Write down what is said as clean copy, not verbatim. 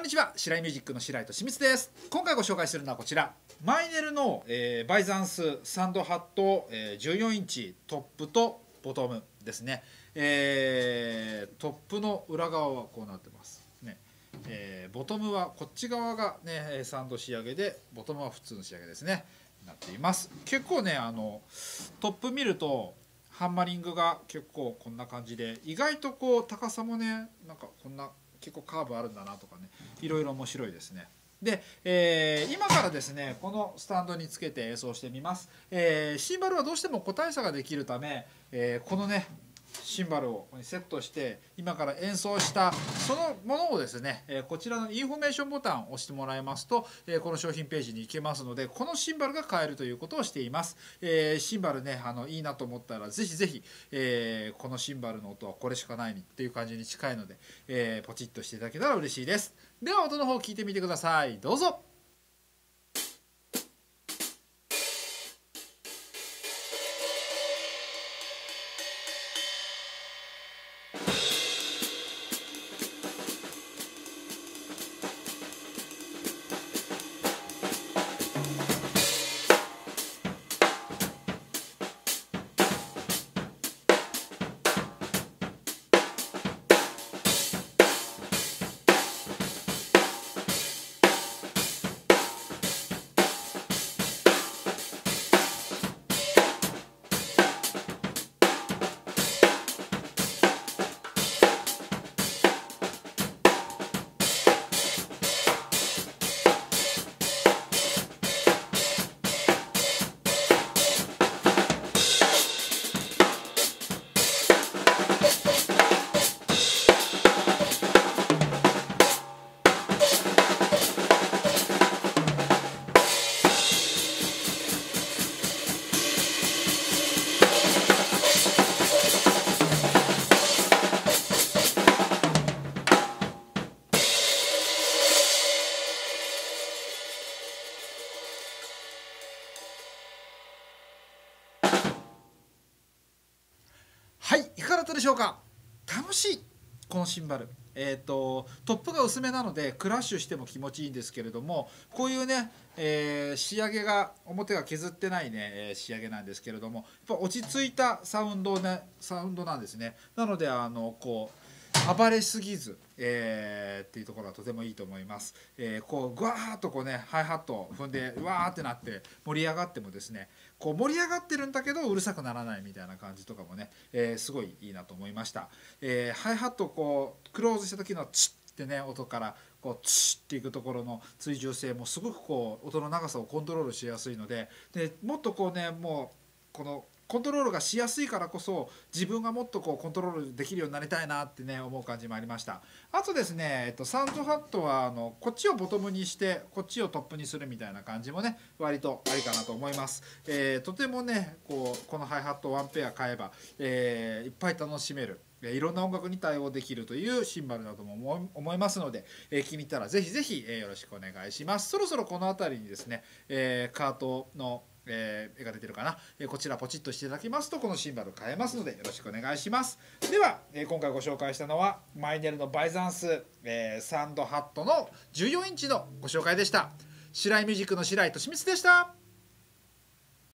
んにちは、白井ミュージックの白井としみつです。今回ご紹介するのはこちら、マイネルの、バイザンスサンドハット、14インチトップとボトムですね。トップの裏側はこうなってますね。ボトムはこっち側がねサンド仕上げで、ボトムは普通の仕上げですねなっています。結構ねトップ見るとハンマリングが結構こんな感じで、意外とこう高さもねなんかこんな結構カーブあるんだなとかね、いろいろ面白いですね。で、今からですねこのスタンドにつけて演奏してみます。シンバルはどうしても個体差ができるため、このねシンバルをセットして今から演奏したそのものをですね、こちらのインフォメーションボタンを押してもらいますと、この商品ページに行けますので、このシンバルが買えるということをしています。シンバルねいいなと思ったらぜひぜひ、このシンバルの音はこれしかないっていう感じに近いので、ポチッとしていただけたら嬉しいです。では音の方聞いてみてください。どうぞ。はい、いかがだったでしょうか。楽しいこのシンバル、トップが薄めなのでクラッシュしても気持ちいいんですけれども、こういうね、仕上げが表が削ってないね、仕上げなんですけれども、やっぱ落ち着いたサウンドなんですね。なのでこう暴れすぎず、っていうところがとてもいいと思います。こうグワーッとこうねハイハットを踏んでうわーってなって盛り上がってもですね、こう盛り上がってるんだけどうるさくならないみたいな感じとかもね、すごいいいなと思いました。ハイハットをこうクローズした時のチッってね音からこうチッっていくところの追従性もすごくこう音の長さをコントロールしやすいので、もっとこうねもうこのコントロールがしやすいからこそ自分がもっとこうコントロールできるようになりたいなってね思う感じもありました。あとですね、サンドハットはこっちをボトムにしてこっちをトップにするみたいな感じもね割とありかなと思います。とてもねこのハイハットワンペア買えば、いっぱい楽しめる、いろんな音楽に対応できるというシンバルだとも思いますので、気に入ったらぜひぜひ、よろしくお願いします。そろそろこの辺りにですね、カートの絵が出てるかな、こちらポチッとしていただきますとこのシンバル買えますのでよろしくお願いします。では、今回ご紹介したのはマイネルのバイザンス、サンドハットの14インチのご紹介でした。白井ミュージックの白井としみつでした。